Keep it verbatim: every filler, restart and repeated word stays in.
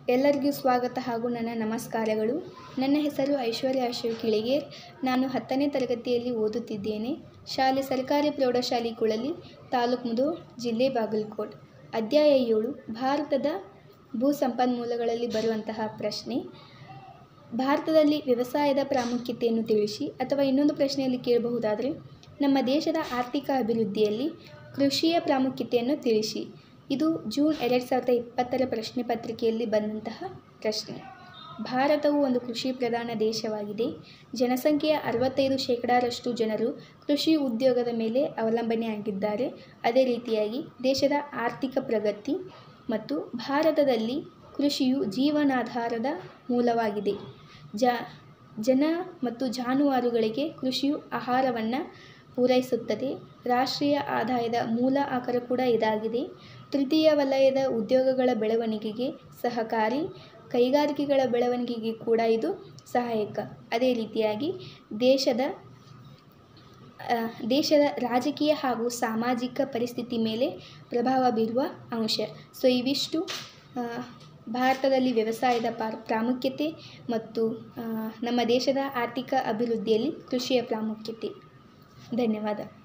ಎಲ್ಲರಿಗೂ ಸ್ವಾಗತ ಹಾಗೂ ನನ್ನ ನಮಸ್ಕಾರಗಳು. ನನ್ನ ಹೆಸರು ಐಶ್ವರ್ಯ ಅಶೋಕ್ ಕಿಳಿಗೇರ್. ನಾನು ಹತ್ತನೇ ತರಗತಿಯಲ್ಲಿ ಓದುತ್ತಿದ್ದೇನೆ. ಶಾಲೆ ಸರ್ಕಾರಿ ಪ್ರೌಢಶಾಲೆ ಕುಳಲಿ, ತಾಲೂಕು ಮುಧೋಳ್, ಜಿಲ್ಲೆ ಬಾಗಲಕೋಟ್. ಅಧ್ಯಾಯ ಏಳು, ಭಾರತದ ಭೂ ಸಂಪನ್ಮೂಲಗಳಲ್ಲಿ ಬರುವಂತಹ ಪ್ರಶ್ನೆ. ಭಾರತದಲ್ಲಿ ವ್ಯವಸಾಯದ ಪ್ರಾಮುಖ್ಯತೆಯನ್ನು ತಿಳಿಸಿ. ಅಥವಾ ಇನ್ನೊಂದು ಪ್ರಶ್ನೆಯಲ್ಲಿ ಕೇಳಬಹುದಾದರೆ, ನಮ್ಮ ದೇಶದ ಆರ್ಥಿಕ ಅಭಿವೃದ್ಧಿಯಲ್ಲಿ ಕೃಷಿಯ ಪ್ರಾಮುಖ್ಯತೆಯನ್ನು ತಿಳಿಸಿ. ಇದು ಜೂನ್ ಎರಡು ಸಾವಿರದ ಇಪ್ಪತ್ತರ ಪ್ರಶ್ನೆ ಪತ್ರಿಕೆಯಲ್ಲಿ ಬಂದಂತಹ ಪ್ರಶ್ನೆ. ಭಾರತವು ಒಂದು ಕೃಷಿ ಪ್ರಧಾನ ದೇಶವಾಗಿದೆ. ಜನಸಂಖ್ಯೆಯ ಅರವತ್ತೈದು ಶೇಕಡಾರಷ್ಟು ಜನರು ಕೃಷಿ ಉದ್ಯೋಗದ ಮೇಲೆ ಅವಲಂಬನೆಯಾಗಿದ್ದಾರೆ. ಅದೇ ರೀತಿಯಾಗಿ ದೇಶದ ಆರ್ಥಿಕ ಪ್ರಗತಿ ಮತ್ತು ಭಾರತದಲ್ಲಿ ಕೃಷಿಯು ಜೀವನಾಧಾರದ ಮೂಲವಾಗಿದೆ. ಜ ಜನ ಮತ್ತು ಜಾನುವಾರುಗಳಿಗೆ ಕೃಷಿಯು ಆಹಾರವನ್ನು ಪೂರೈಸುತ್ತದೆ. ರಾಷ್ಟ್ರೀಯ ಆದಾಯದ ಮೂಲ ಆಕರ ಕೂಡ ಇದಾಗಿದೆ. ತೃತೀಯ ವಲಯದ ಉದ್ಯೋಗಗಳ ಬೆಳವಣಿಗೆಗೆ ಸಹಕಾರಿ, ಕೈಗಾರಿಕೆಗಳ ಬೆಳವಣಿಗೆಗೆ ಕೂಡ ಇದು ಸಹಾಯಕ. ಅದೇ ರೀತಿಯಾಗಿ ದೇಶದ ದೇಶದ ರಾಜಕೀಯ ಹಾಗೂ ಸಾಮಾಜಿಕ ಪರಿಸ್ಥಿತಿ ಮೇಲೆ ಪ್ರಭಾವ ಬೀರುವ ಅಂಶ. ಸೊ ಇವಿಷ್ಟು ಭಾರತದಲ್ಲಿ ವ್ಯವಸಾಯದ ಪ್ರಾಮುಖ್ಯತೆ ಮತ್ತು ನಮ್ಮ ದೇಶದ ಆರ್ಥಿಕ ಅಭಿವೃದ್ಧಿಯಲ್ಲಿ ಕೃಷಿಯ ಪ್ರಾಮುಖ್ಯತೆ. ಧನ್ಯವಾದ.